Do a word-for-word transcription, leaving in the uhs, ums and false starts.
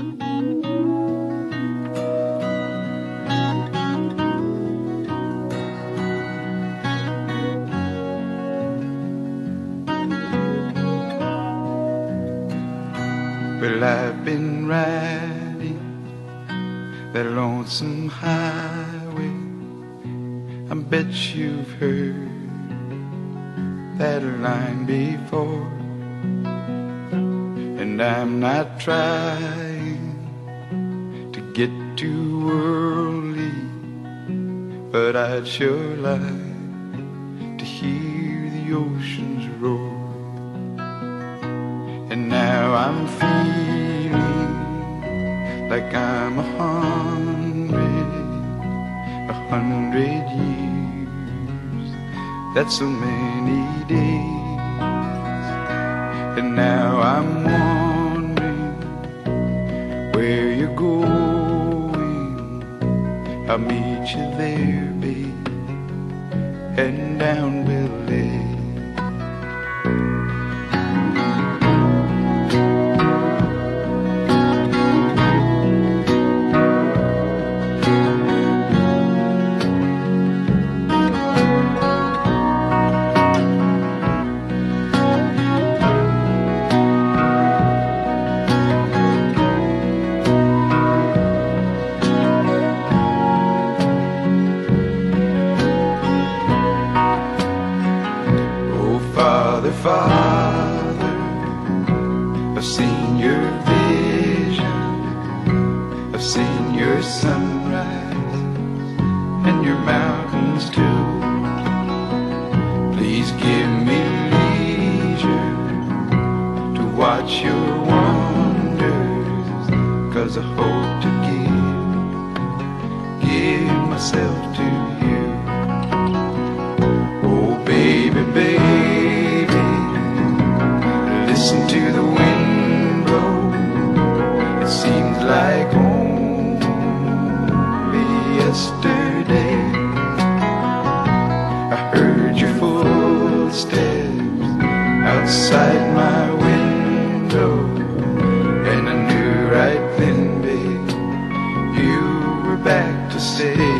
Well, I've been riding that lonesome highway. I bet you've heard that line before. And I'm not trying to get too worldly, but I'd sure like to hear the oceans roar. And now I'm feeling like I'm a hundred, a hundred years. That's so many days. And now I'm wondering where you're going. I'll meet you there, babe, heading down Belay. Father, I've seen your vision, I've seen your sunrise and your mountains too. Please give me leisure to watch your wonders, 'cause I hope to give, give myself to you. Oh baby, baby, listen to the wind blow. It seems like only yesterday I heard your footsteps outside my window, and I knew right then, babe, you were back to stay.